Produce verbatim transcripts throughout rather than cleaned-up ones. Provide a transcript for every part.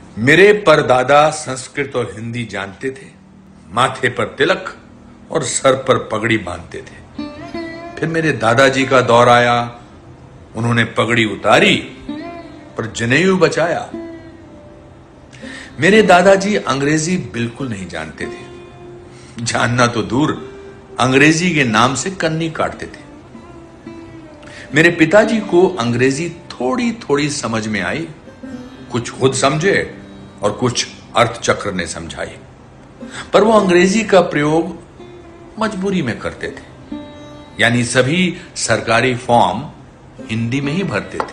मेरे परदादा संस्कृत और हिंदी जानते थे, माथे पर तिलक और सर पर पगड़ी बांधते थे। फिर मेरे दादाजी का दौर आया, उन्होंने पगड़ी उतारी पर जनेऊ बचाया। मेरे दादाजी अंग्रेजी बिल्कुल नहीं जानते थे, जानना तो दूर अंग्रेजी के नाम से कन्नी काटते थे। मेरे पिताजी को अंग्रेजी थोड़ी थोड़ी समझ में आई, कुछ खुद समझे और कुछ अर्थचक्र ने समझाई, पर वो अंग्रेजी का प्रयोग मजबूरी में करते थे, यानी सभी सरकारी फॉर्म हिंदी में ही भरते थे।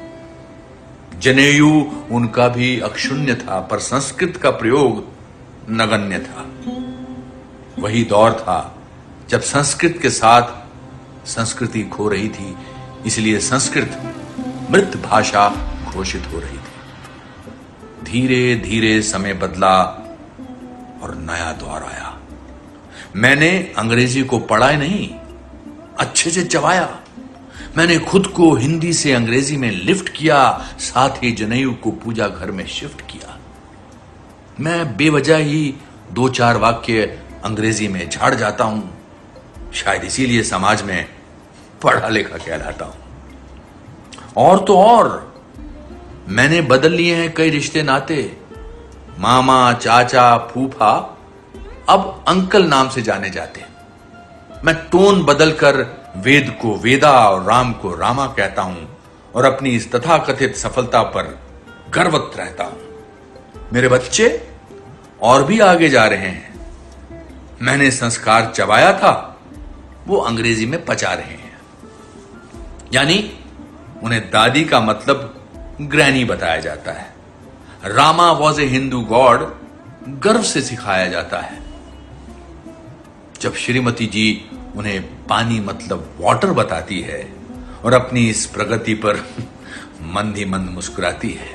जनेयू उनका भी अक्षुण्य था, पर संस्कृत का प्रयोग नगण्य था। वही दौर था जब संस्कृत के साथ संस्कृति खो रही थी, इसलिए संस्कृत मृत भाषा घोषित हो रही थी। धीरे धीरे समय बदला और नया दौर आया। मैंने अंग्रेजी को पढ़ा नहीं, अच्छे से चबाया। मैंने खुद को हिंदी से अंग्रेजी में लिफ्ट किया, साथ ही जनेऊ को पूजा घर में शिफ्ट किया। मैं बेवजह ही दो चार वाक्य अंग्रेजी में झाड़ जाता हूं, शायद इसीलिए समाज में पढ़ा लिखा कहलाता हूं। और तो और मैंने बदल लिए हैं कई रिश्ते नाते। मामा, चाचा, फूफा अब अंकल नाम से जाने जाते। मैं टोन बदलकर वेद को वेदा और राम को रामा कहता हूं और अपनी इस तथाकथित सफलता पर गर्वित रहता हूं। मेरे बच्चे और भी आगे जा रहे हैं। मैंने संस्कार चबाया था, वो अंग्रेजी में पचा रहे हैं। यानी उन्हें दादी का मतलब ग्रैनी बताया जाता है। Rama was a Hindu god गर्व से सिखाया जाता है। जब श्रीमती जी उन्हें पानी मतलब वाटर बताती है और अपनी इस प्रगति पर मंद ही मंद मुस्कुराती है।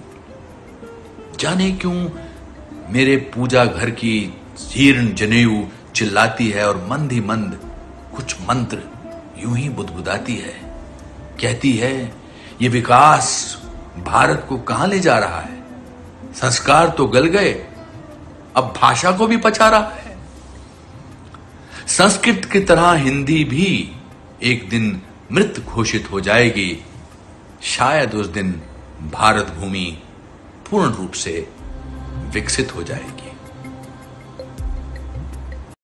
जाने क्यों मेरे पूजा घर की जीर्ण जनेऊ चिल्लाती है और मंद ही मंद कुछ मंत्र यूं ही बुदबुदाती है। कहती है, ये विकास भारत को कहां ले जा रहा है? संस्कार तो गल गए, अब भाषा को भी पचा रहा है। संस्कृत की तरह हिंदी भी एक दिन मृत घोषित हो जाएगी। शायद उस दिन भारत भूमि पूर्ण रूप से विकसित हो जाएगी।